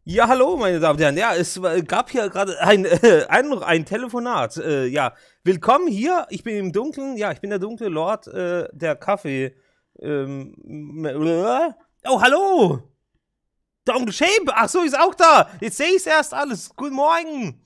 Ja, hallo, meine Damen und Herren. Ja, gab hier gerade ein Telefonat. Ja, willkommen hier. Ich bin im Dunkeln. Ja, ich bin der dunkle Lord der Kaffee. Oh, hallo! Der Onkel Shape. Ach so, ist auch da. Jetzt sehe ich es erst alles. Guten Morgen.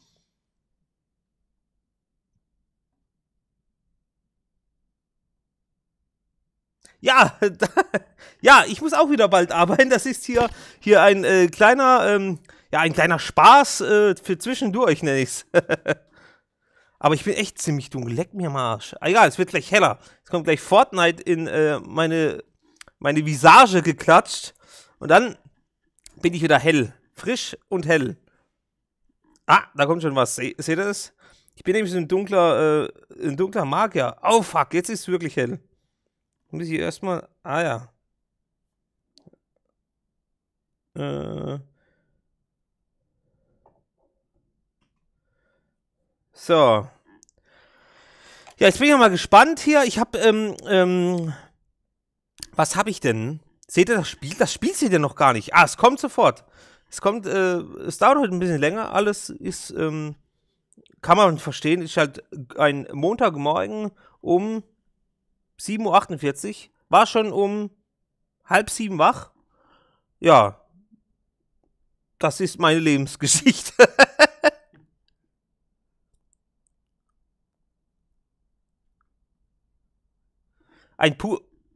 Ja, ja, ich muss auch wieder bald arbeiten. Das ist hier ein kleiner, ja, ein kleiner Spaß für zwischendurch, nenne ich's. Aber ich bin echt ziemlich dunkel. Leck mir am Arsch. Egal, es wird gleich heller. Es kommt gleich Fortnite in meine Visage geklatscht. Und dann bin ich wieder hell. Frisch und hell. Ah, da kommt schon was. Seht ihr das? Ich bin nämlich so ein dunkler Magier. Oh, fuck, jetzt ist es wirklich hell. Muss ich erstmal. Ah ja. So. Ja, jetzt bin ich mal gespannt hier. Ich habe, was habe ich denn? Seht ihr das Spiel? Das Spiel seht ihr noch gar nicht. Ah, es kommt sofort. Es kommt, es dauert heute ein bisschen länger. Alles ist, kann man verstehen. Ist halt ein Montagmorgen um 7:48 Uhr. War schon um 6:30 wach. Ja, das ist meine Lebensgeschichte. Ein pu...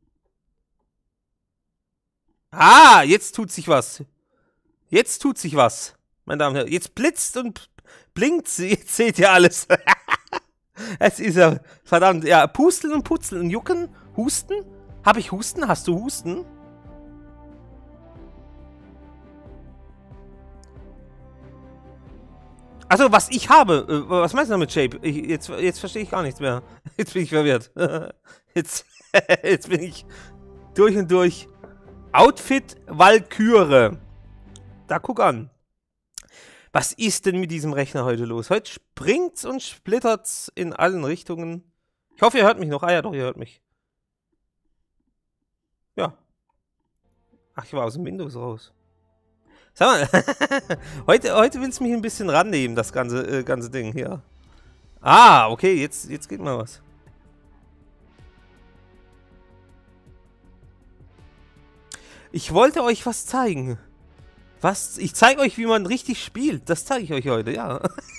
Ah, jetzt tut sich was. Jetzt tut sich was, meine Damen und Herren. Jetzt blitzt und blinkt sie. Jetzt seht ihr alles. Es ist ja, verdammt, ja, pusteln und putzeln und jucken. Husten? Habe ich Husten? Hast du Husten? Also, was ich habe. Was meinst du damit, Shape? Jetzt verstehe ich gar nichts mehr. Jetzt bin ich verwirrt. Jetzt, jetzt bin ich durch und durch. Outfit Valkyrie. Da guck an. Was ist denn mit diesem Rechner heute los? Heute springt's und splittert's in allen Richtungen. Ich hoffe, ihr hört mich noch. Ah ja, doch, ihr hört mich. Ja. Ach, ich war aus dem Windows raus. Sag mal, heute willst du mich ein bisschen rannehmen, das ganze Ding hier. Ah, okay, jetzt geht mal was. Ich wollte euch was zeigen. Was? Ich zeige euch, wie man richtig spielt. Das zeige ich euch heute, ja.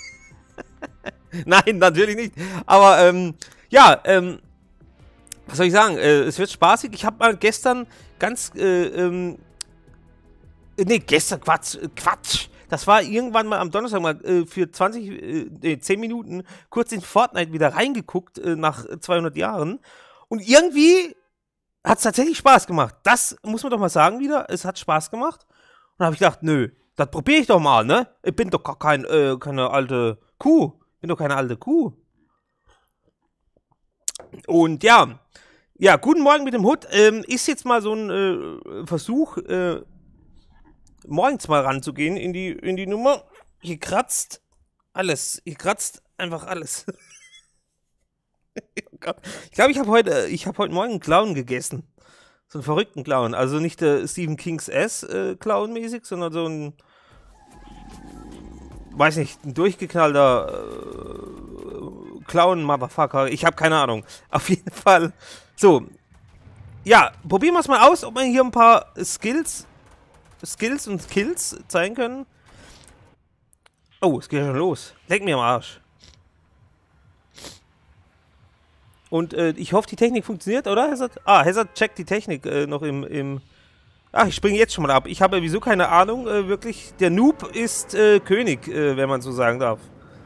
Nein, natürlich nicht. Aber, ja, was soll ich sagen? Es wird spaßig. Ich habe mal gestern ganz, nee, gestern, Quatsch. Das war irgendwann mal am Donnerstag mal für 10 Minuten kurz in Fortnite wieder reingeguckt, nach 200 Jahren. Und irgendwie hat es tatsächlich Spaß gemacht. Das muss man doch mal sagen wieder. Es hat Spaß gemacht. Und da habe ich gedacht, nö, das probiere ich doch mal, ne? Ich bin doch gar keine alte Kuh. Bin doch keine alte Kuh. Und ja, guten Morgen mit dem Hut. Ist jetzt mal so ein Versuch, morgens mal ranzugehen in die Nummer. Hier kratzt alles. Hier kratzt einfach alles. Ich glaube, ich habe heute Morgen einen Clown gegessen. So einen verrückten Clown. Also nicht der Stephen King's Clown mäßig, sondern so ein, weiß nicht, ein durchgeknallter Clown-Motherfucker. Ich habe keine Ahnung. Auf jeden Fall. So. Ja, probieren wir es mal aus, ob wir hier ein paar Skills und Kills zeigen können. Oh, es geht ja schon los. Leck mir am Arsch. Und ich hoffe, die Technik funktioniert, oder, Hazard? Ah, Hazard checkt die Technik noch im... Ach, ich springe jetzt schon mal ab. Ich habe wieso keine Ahnung, wirklich. Der Noob ist König, wenn man so sagen darf.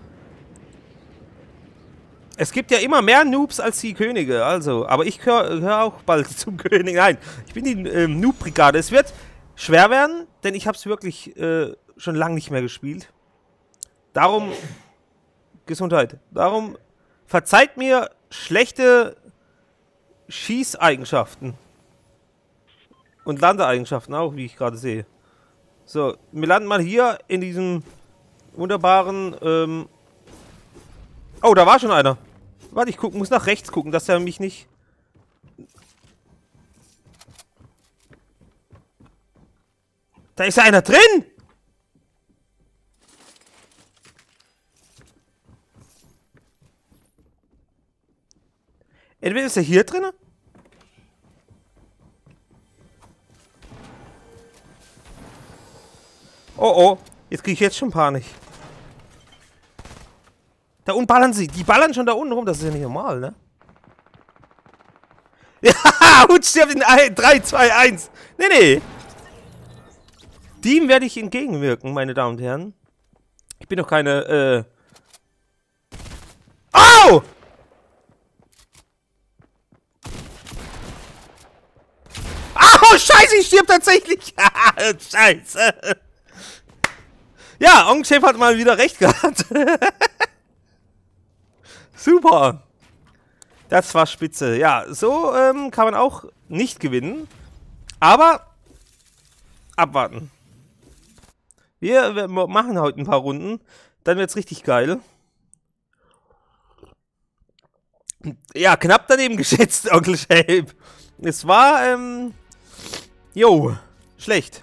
Es gibt ja immer mehr Noobs als die Könige, also. Aber ich hör auch bald zum König. Nein, ich bin die Noob-Brigade. Es wird schwer werden, denn ich habe es wirklich schon lange nicht mehr gespielt. Darum... Gesundheit. Darum verzeiht mir schlechte Schießeigenschaften. Und Landeeigenschaften auch, wie ich gerade sehe. So, wir landen mal hier in diesem wunderbaren, oh, da war schon einer. Warte, ich muss nach rechts gucken, dass er mich nicht... Da ist einer drin! Entweder ist er hier drin. Oh oh, jetzt kriege ich jetzt schon Panik. Da unten ballern sie. Die ballern schon da unten rum. Das ist ja nicht normal, ne? Ja, und stirbt in 3, 2, 1. Nee, nee. Dem werde ich entgegenwirken, meine Damen und Herren. Ich bin doch keine, Au! Au, scheiße, ich stirb tatsächlich. Scheiße. Ja, Onkel Chef hat mal wieder recht gehabt. Super. Das war spitze. Ja, so kann man auch nicht gewinnen. Aber abwarten. Wir machen heute ein paar Runden. Dann wird's richtig geil. Ja, knapp daneben geschätzt, Onkel Shape. Es war, jo, schlecht.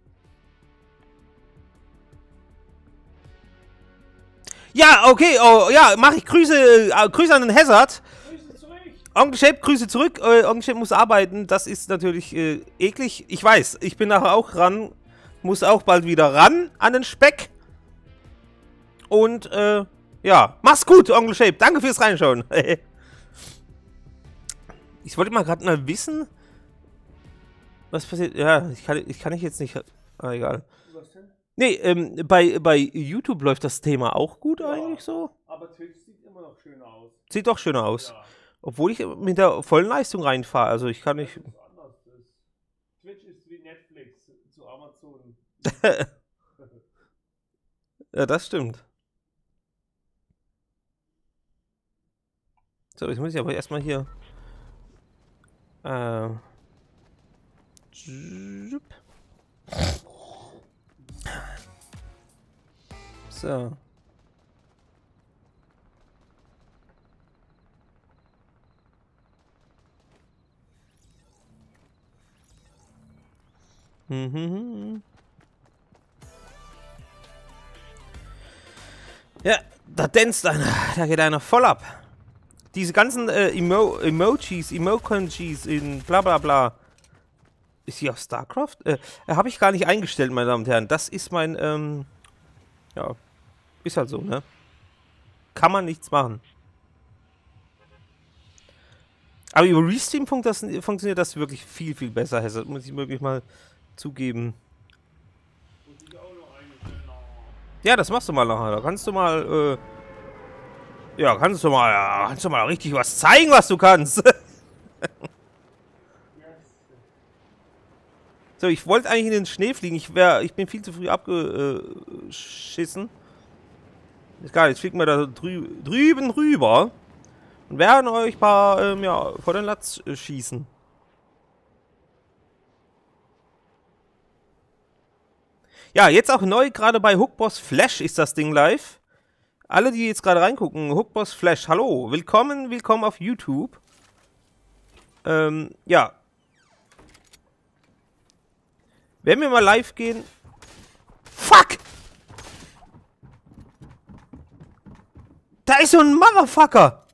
Ja, okay, oh, ja, mache ich Grüße an den Hazard. Grüße zurück. Onkel Shape, Grüße zurück. Onkel Shape muss arbeiten, das ist natürlich eklig. Ich weiß, ich bin nachher auch ran, muss auch bald wieder ran an den Speck. Und, ja, mach's gut, Onkel Shape. Danke fürs Reinschauen. Ich wollte mal gerade mal wissen, was passiert. Ja, ich kann jetzt nicht. Ah, egal. Was denn? Nee, bei YouTube läuft das Thema auch gut eigentlich so. Aber Twitch sieht immer noch schöner aus. Sieht doch schöner aus. Ja. Obwohl ich mit der vollen Leistung reinfahre. Also ich kann nicht. Twitch ist wie Netflix zu Amazon. Ja, das stimmt. So, jetzt muss ich aber erstmal hier. So. Ja, da danst einer. Da geht einer voll ab. Diese ganzen Emojis, Emoconjis in bla bla bla. Ist sie auf StarCraft? Habe ich gar nicht eingestellt, meine Damen und Herren. Das ist mein, ja, ist halt so, ne? Kann man nichts machen. Aber über Restream funktioniert das wirklich viel, viel besser, Hesse. Muss ich wirklich mal zugeben. Ja, das machst du mal nachher. Da kannst du mal, ja, kannst du mal richtig was zeigen, was du kannst. So, ich wollte eigentlich in den Schnee fliegen. Ich bin viel zu früh abgeschissen. Ist geil, jetzt fliegen wir da drüben rüber. Und werden euch ein paar, ja, vor den Latz schießen. Ja, jetzt auch neu, gerade bei Hookboss Flash ist das Ding live. Alle, die jetzt gerade reingucken, Hookboss Flash, hallo, willkommen auf YouTube. Ja. Wenn wir mal live gehen... Fuck! Da ist so ein Motherfucker!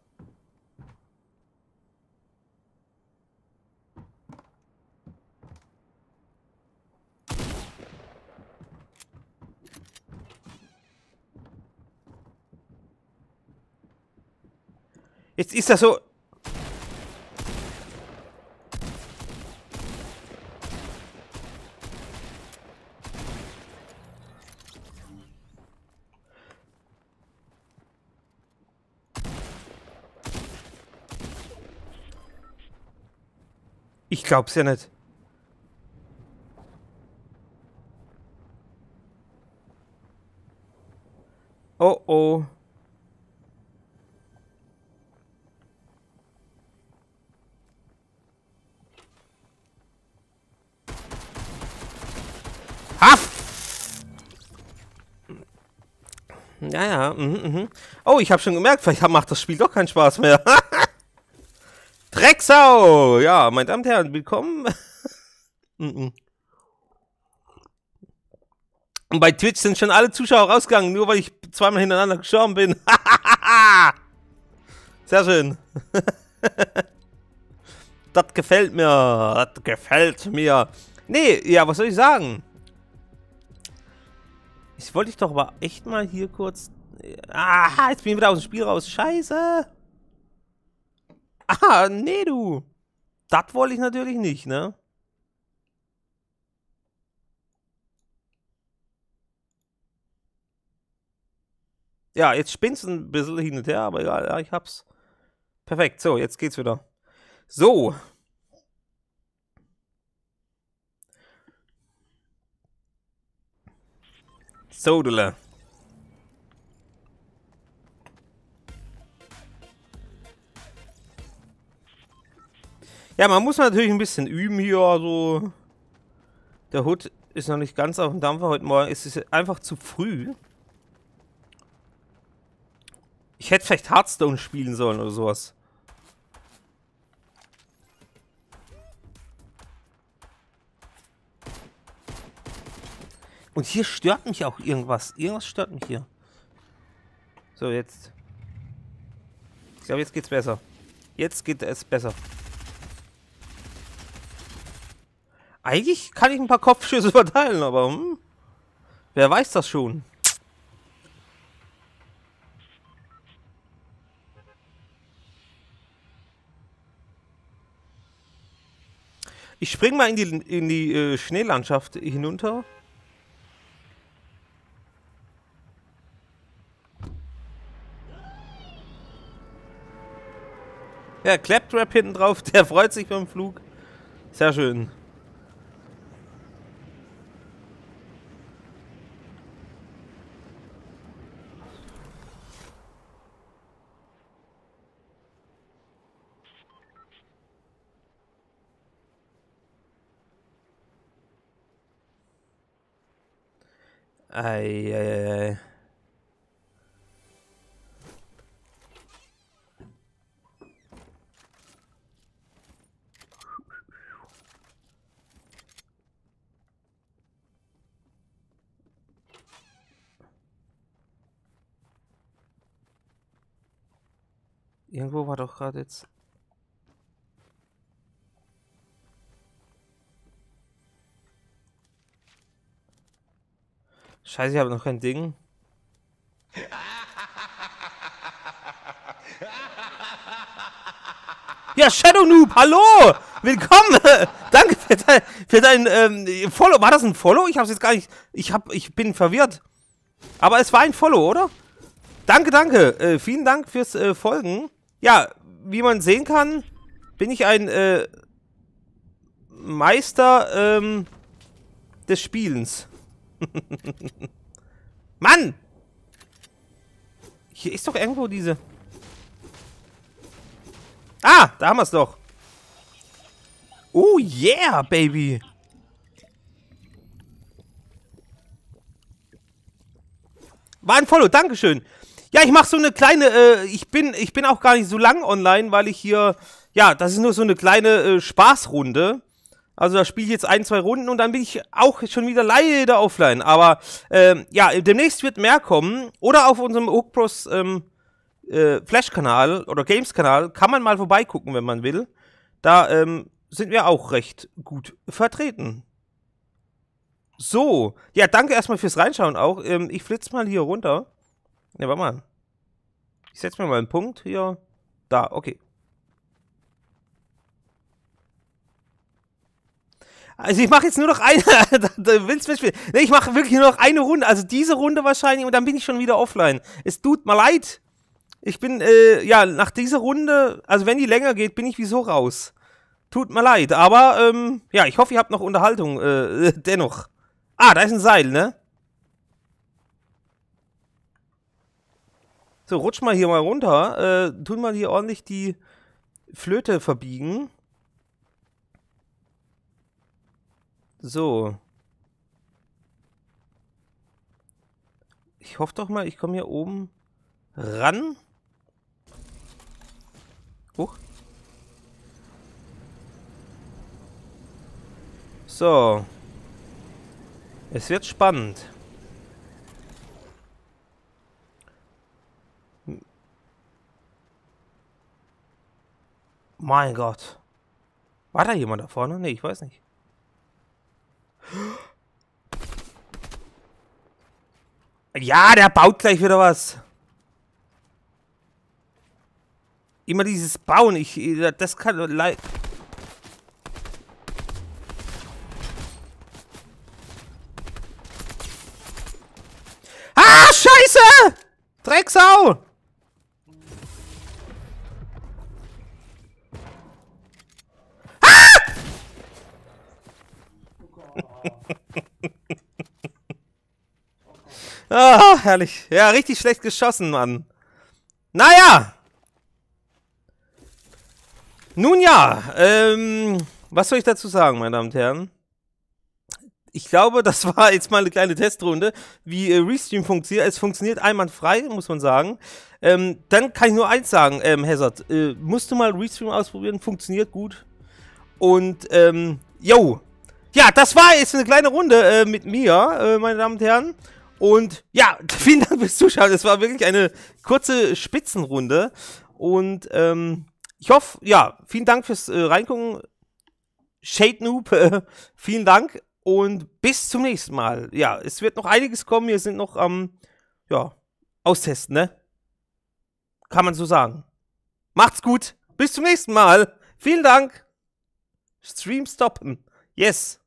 Jetzt ist das so... Ich glaub's ja nicht. Oh oh. Haff! Ja, ja, Oh, ich habe schon gemerkt, vielleicht macht das Spiel doch keinen Spaß mehr. Drecksau! Ja, meine Damen und Herren, willkommen. Und bei Twitch sind schon alle Zuschauer rausgegangen, nur weil ich zweimal hintereinander gestorben bin. Sehr schön. Das gefällt mir. Das gefällt mir. Nee, ja, was soll ich sagen? Ich wollte dich doch aber echt mal hier kurz... Ah, jetzt bin ich wieder aus dem Spiel raus. Scheiße. Ah, nee, du. Das wollte ich natürlich nicht, ne? Ja, jetzt spinnst du ein bisschen hin und her, aber egal, ja, ich hab's. Perfekt, so, jetzt geht's wieder. So. Sodele. Ja, man muss natürlich ein bisschen üben hier, also... Der Hut ist noch nicht ganz auf dem Dampfer heute Morgen. Es ist einfach zu früh. Ich hätte vielleicht Hearthstone spielen sollen oder sowas. Und hier stört mich auch irgendwas. Irgendwas stört mich hier. So, jetzt. Ich glaube, jetzt geht's besser. Jetzt geht es besser. Eigentlich kann ich ein paar Kopfschüsse verteilen, aber wer weiß das schon. Ich spring mal in die Schneelandschaft hinunter. Ja, Claptrap hinten drauf, der freut sich beim Flug. Sehr schön. Eieiei. Irgendwo war doch gerade jetzt... Scheiße, ich habe noch kein Ding. Ja, Shadow Noob, hallo! Willkommen! Danke für dein Follow. War das ein Follow? Ich hab's jetzt gar nicht... Ich bin verwirrt. Aber es war ein Follow, oder? Danke, danke. Vielen Dank fürs Folgen. Ja, wie man sehen kann, bin ich ein Meister des Spielens. Mann! Hier ist doch irgendwo diese... Ah, da haben wir es doch. Oh yeah, Baby. War ein Follow, dankeschön. Ja, ich mache so eine kleine, ich bin auch gar nicht so lang online, weil ich hier, ja, das ist nur so eine kleine Spaßrunde. Also da spiele ich jetzt 1, 2 Runden und dann bin ich auch schon wieder leider offline. Aber, ja, demnächst wird mehr kommen. Oder auf unserem Hookpros Flash-Kanal oder Games-Kanal kann man mal vorbeigucken, wenn man will. Da sind wir auch recht gut vertreten. So, ja, danke erstmal fürs Reinschauen auch. Ich flitze mal hier runter. Ne, warte mal. Ich setze mir mal einen Punkt hier. Da, okay. Also ich mache jetzt nur noch eine. Nee, ich mache wirklich nur noch eine Runde. Also diese Runde wahrscheinlich und dann bin ich schon wieder offline. Es tut mir leid. Ich bin, ja, nach dieser Runde, also wenn die länger geht, bin ich wieso raus. Tut mir leid, aber, ja, ich hoffe, ihr habt noch Unterhaltung, dennoch. Ah, da ist ein Seil, ne? So, rutsch mal hier mal runter. Tun mal hier ordentlich die Flöte verbiegen. So. Ich hoffe doch mal, ich komme hier oben ran. Huch. So. Es wird spannend. Mein Gott. War da jemand da vorne? Nee, ich weiß nicht. Ja, der baut gleich wieder was. Immer dieses Bauen, das kann leid. Ah, Scheiße! Drecksau! Ah, herrlich. Ja, richtig schlecht geschossen, Mann. Naja. Nun ja, was soll ich dazu sagen, meine Damen und Herren? Ich glaube, das war jetzt mal eine kleine Testrunde, wie Restream funktioniert. Es funktioniert einwandfrei, muss man sagen. Dann kann ich nur eins sagen, Hazard, musst du mal Restream ausprobieren, funktioniert gut. Und, yo. Ja, das war jetzt eine kleine Runde mit mir, meine Damen und Herren. Und ja, vielen Dank fürs Zuschauen. Es war wirklich eine kurze Spitzenrunde. Und ich hoffe, ja, vielen Dank fürs Reingucken. Shade Noob, vielen Dank. Und bis zum nächsten Mal. Ja, es wird noch einiges kommen. Wir sind noch am, ja, austesten, ne? Kann man so sagen. Macht's gut. Bis zum nächsten Mal. Vielen Dank. Stream stoppen. Yes.